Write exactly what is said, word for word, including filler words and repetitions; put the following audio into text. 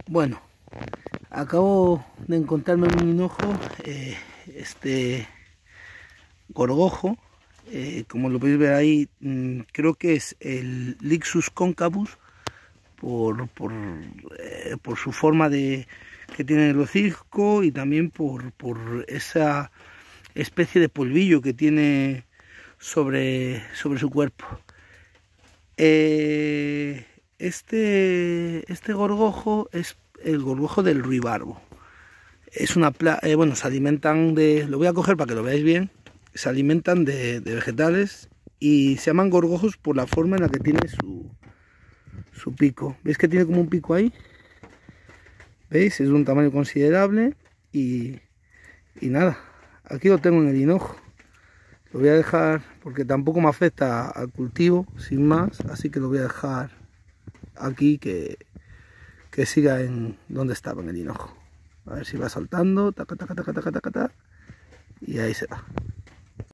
Bueno, acabo de encontrarme en un hinojo eh, este gorgojo. Eh, como lo podéis ver ahí, mmm, creo que es el Lixus concavus por, por, eh, por su forma de que tiene el hocico y también por, por esa especie de polvillo que tiene sobre, sobre su cuerpo. Eh, este, este gorgojo es el gorgojo del ruibarbo. Es una pla eh, bueno, se alimentan de, lo voy a coger para que lo veáis bien, se alimentan de, de vegetales y se llaman gorgojos por la forma en la que tiene su, su pico. ¿Veis que tiene como un pico ahí? ¿Veis? Es de un tamaño considerable y, y nada, aquí lo tengo en el hinojo. Lo voy a dejar porque tampoco me afecta al cultivo, sin más, así que lo voy a dejar aquí que, que siga en donde estaba, en el hinojo. A ver si va saltando, taca, taca, taca, taca, taca, taca, y ahí se va.